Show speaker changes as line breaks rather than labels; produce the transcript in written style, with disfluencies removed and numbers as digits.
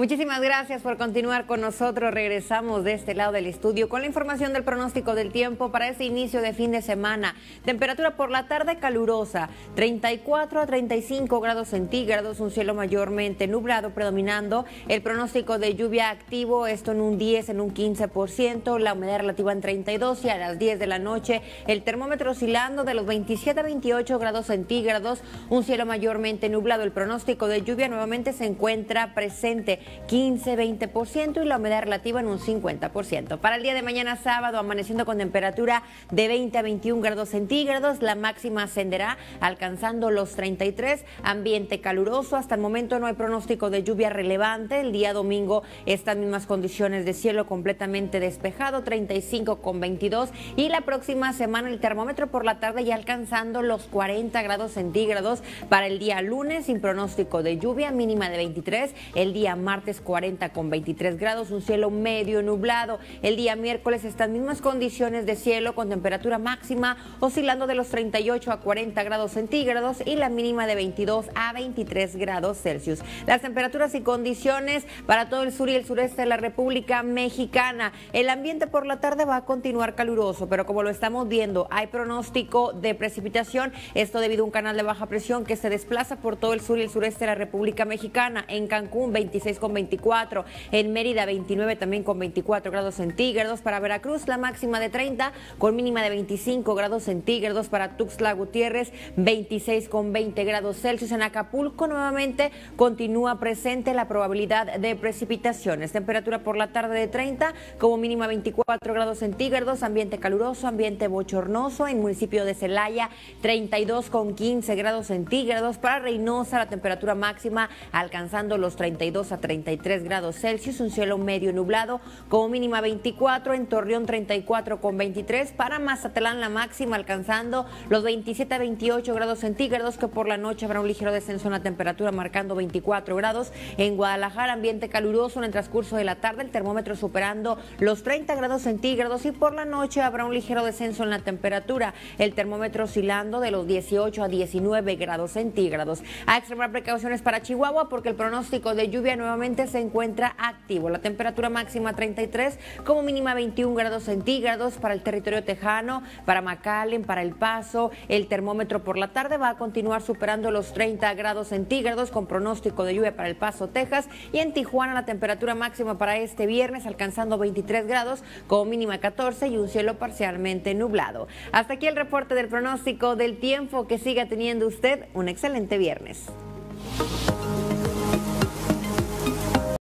Muchísimas gracias por continuar con nosotros. Regresamos de este lado del estudio con la información del pronóstico del tiempo para este inicio de fin de semana. Temperatura por la tarde calurosa, 34 a 35 grados centígrados, un cielo mayormente nublado predominando. El pronóstico de lluvia activo, esto en un 10, en un 15%, la humedad relativa en 32 y a las 10 de la noche el termómetro oscilando de los 27 a 28 grados centígrados, un cielo mayormente nublado. El pronóstico de lluvia nuevamente se encuentra presente, 15-20% y la humedad relativa en un 50%. Para el día de mañana sábado, amaneciendo con temperatura de 20 a 21 grados centígrados, la máxima ascenderá alcanzando los 33, ambiente caluroso. Hasta el momento no hay pronóstico de lluvia relevante. El día domingo estas mismas condiciones de cielo completamente despejado, 35 con 22, y la próxima semana el termómetro por la tarde ya alcanzando los 40 grados centígrados. Para el día lunes sin pronóstico de lluvia, mínima de 23, el día martes 40 con 23 grados, un cielo medio nublado. El día miércoles estas mismas condiciones de cielo con temperatura máxima oscilando de los 38 a 40 grados centígrados y la mínima de 22 a 23 grados Celsius. Las temperaturas y condiciones para todo el sur y el sureste de la República Mexicana. El ambiente por la tarde va a continuar caluroso, pero como lo estamos viendo, hay pronóstico de precipitación, esto debido a un canal de baja presión que se desplaza por todo el sur y el sureste de la República Mexicana. En Cancún 26 con 24, en Mérida 29 también con 24 grados centígrados, para Veracruz la máxima de 30 con mínima de 25 grados centígrados, para Tuxtla Gutiérrez 26 con 20 grados Celsius, en Acapulco nuevamente continúa presente la probabilidad de precipitaciones, temperatura por la tarde de 30 como mínima 24 grados centígrados, ambiente caluroso, ambiente bochornoso. En municipio de Celaya 32 con 15 grados centígrados, para Reynosa la temperatura máxima alcanzando los 32 a 33 grados Celsius, un cielo medio nublado como mínima 24, en Torreón 34 con 23, para Mazatlán la máxima alcanzando los 27 a 28 grados centígrados, que por la noche habrá un ligero descenso en la temperatura marcando 24 grados. En Guadalajara ambiente caluroso en el transcurso de la tarde, el termómetro superando los 30 grados centígrados y por la noche habrá un ligero descenso en la temperatura, el termómetro oscilando de los 18 a 19 grados centígrados. A extremar precauciones para Chihuahua porque el pronóstico de lluvia nuevamente se encuentra activo. La temperatura máxima 33 como mínima 21 grados centígrados para el territorio tejano, para McAllen, para El Paso. El termómetro por la tarde va a continuar superando los 30 grados centígrados con pronóstico de lluvia para El Paso, Texas, y en Tijuana la temperatura máxima para este viernes alcanzando 23 grados como mínima 14 y un cielo parcialmente nublado. Hasta aquí el reporte del pronóstico del tiempo. Que siga teniendo usted un excelente viernes.